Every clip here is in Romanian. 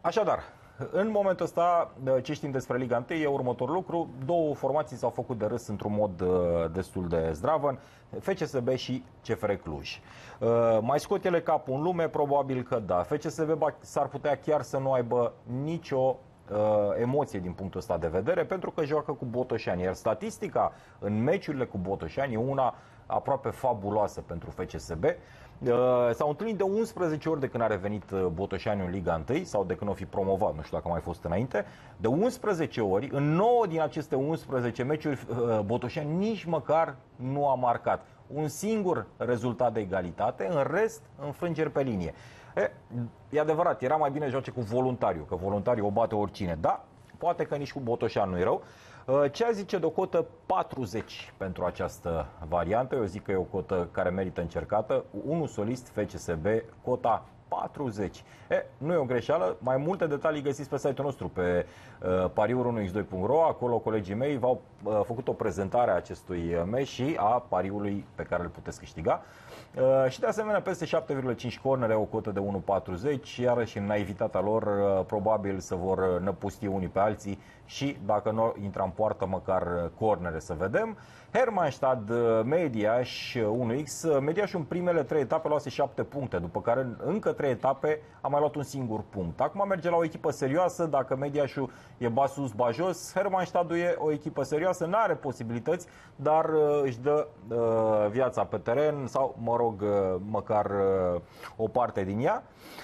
Așadar, în momentul ăsta, ce știm despre Liga 1 e următorul lucru. Două formații s-au făcut de râs într-un mod destul de zdravăn, FCSB și CFR Cluj. Mai scot ele capul în lume? Probabil că da. FCSB s-ar putea chiar să nu aibă nicio emoție din punctul ăsta de vedere, pentru că joacă cu Botoșani. Iar statistica în meciurile cu Botoșani e una aproape fabuloasă pentru FCSB. S-au întâlnit de 11 ori de când a revenit Botoșani în Liga 1 sau de când o fi promovat, nu știu dacă a mai fost înainte. De 11 ori, în 9 din aceste 11 meciuri, Botoșani nici măcar nu a marcat. Un singur rezultat de egalitate, în rest înfrângeri pe linie. E adevărat, era mai bine joace cu Voluntariu, că Voluntariu o bate oricine, da, poate că nici cu Botoșani nu e rău. Ce zice de o cotă 40 pentru această variantă? Eu zic că e o cotă care merită încercată. 1 solist FCSB, cota 40. Nu e o greșeală. Mai multe detalii găsiți pe site-ul nostru, pe pariuri1x2.ro. Acolo colegii mei v-au făcut o prezentare a acestui meci și a pariului pe care îl puteți câștiga. Și de asemenea, peste 7,5 cornere, o cotă de 1,40. Iarăși, în naivitatea lor, probabil să vor năpusti unii pe alții și, dacă nu intră în poartă, măcar cornere să vedem. Hermannstad, Mediaș 1x. Mediaș în primele 3 etape luase 7 puncte, după care încă 3 etape a mai luat un singur punct. Acum merge la o echipă serioasă. Dacă Mediașul e ba sus, ba jos, Hermannstadul e o echipă serioasă, nu are posibilități, dar își dă viața pe teren sau, mă rog, măcar o parte din ea.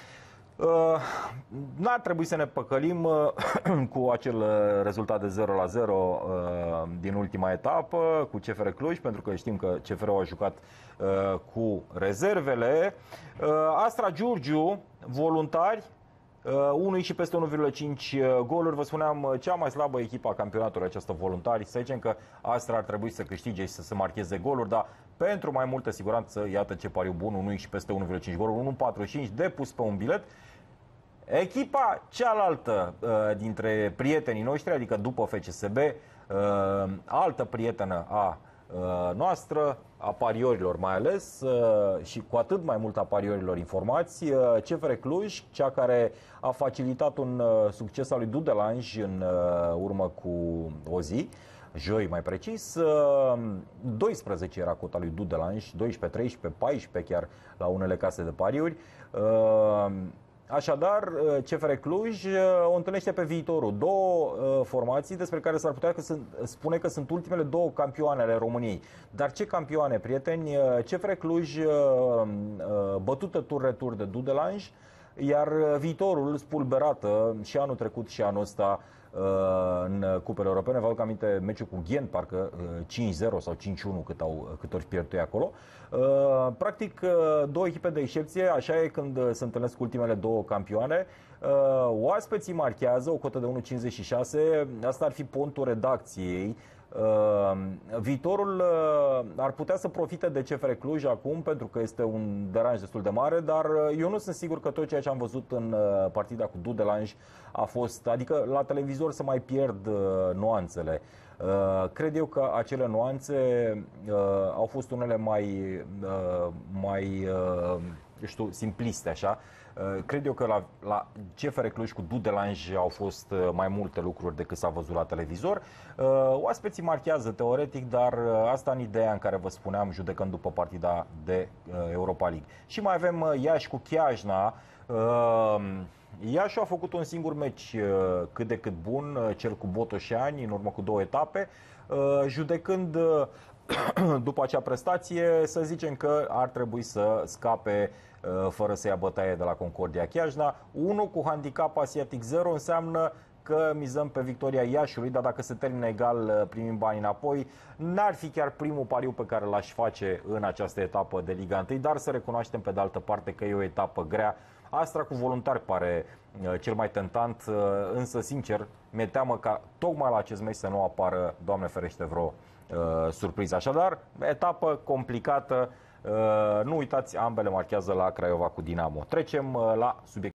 N-ar trebui să ne păcălim cu acel rezultat de 0-0 din ultima etapă cu CFR Cluj, pentru că știm că CFR-ul a jucat cu rezervele. Astra Giurgiu, Voluntari, 1 și peste 1,5 goluri. Vă spuneam, cea mai slabă echipă a campionatului, această Voluntari. Să zicem că Astra ar trebui să câștige și să se marcheze goluri, dar pentru mai multă siguranță, iată ce pariu bun, 1 și peste 1,5 goluri, 1,45 depus pe un bilet. Echipa cealaltă dintre prietenii noștri, adică după FCSB, altă prietenă a noastră, a pariorilor mai ales, și cu atât mai mult a pariorilor informați, CFR Cluj, cea care a facilitat un succes al lui Dudelange în urmă cu o zi, joi mai precis. 12 era cota lui Dudelange, 12, 13, 14 chiar la unele case de pariuri. Așadar, CFR Cluj o întâlnește pe viitorul. Două formații despre care s-ar putea spune că sunt ultimele două campioane ale României. Dar ce campioane, prieteni? CFR Cluj bătută tur-retur de Dudelange, iar viitorul spulberată și anul trecut și anul ăsta în cupele europene. Vă aduc aminte meciul cu Ghent, parcă 5-0 sau 5-1 cât ori pierdut acolo. Practic, două echipe de excepție, așa e când se întâlnesc ultimele două campioane. Oaspeții marchează o cotă de 1,56, asta ar fi pontul redacției. Viitorul ar putea să profite de CFR Cluj acum, pentru că este un deranj destul de mare, dar eu nu sunt sigur că tot ceea ce am văzut în partida cu Dudelange a fost, adică la televizor să mai pierd nuanțele. Cred eu că acele nuanțe au fost unele mai simpliste, așa. Cred eu că la CFR Cluj cu Dudelange au fost mai multe lucruri decât s-a văzut la televizor. Oaspeții marchează teoretic, dar asta în ideea în care vă spuneam, judecând după partida de Europa League. Și mai avem Iași cu Chiajna. Iași a făcut un singur meci cât de cât bun, cel cu Botoșani, în urmă cu 2 etape. Judecând după acea prestație, să zicem că ar trebui să scape fără să ia bătaie de la Concordia Chiajna. 1 cu handicap asiatic 0 înseamnă că mizăm pe victoria Iașiului, dar dacă se termină egal, primim bani înapoi. N-ar fi chiar primul pariu pe care l-aș face în această etapă de Liga 1, dar să recunoaștem pe de altă parte că e o etapă grea. Astra cu Voluntari pare cel mai tentant, însă, sincer, mi-e teamă ca tocmai la acest meci să nu apară, Doamne ferește, vreo surpriză. Așadar, etapă complicată. Nu uitați, ambele marchează la Craiova cu Dinamo. Trecem la subiect.